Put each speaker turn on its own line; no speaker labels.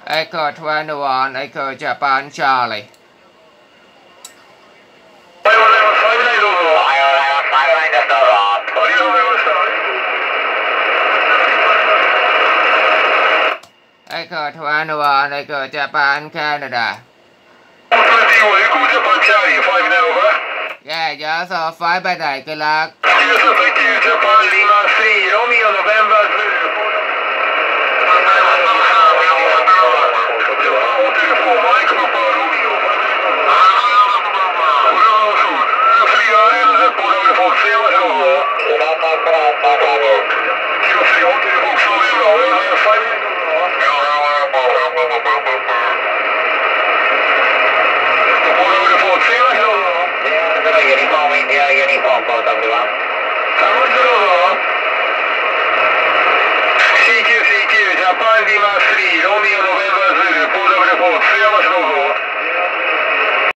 Echo 21, Echo Japan Charlie. Echo 21, Echo Japan Canada. Yeah, yeah, so 5 by 9, good luck.
Yes, sir, thank you. Japan Lima 3, Romeo November 0.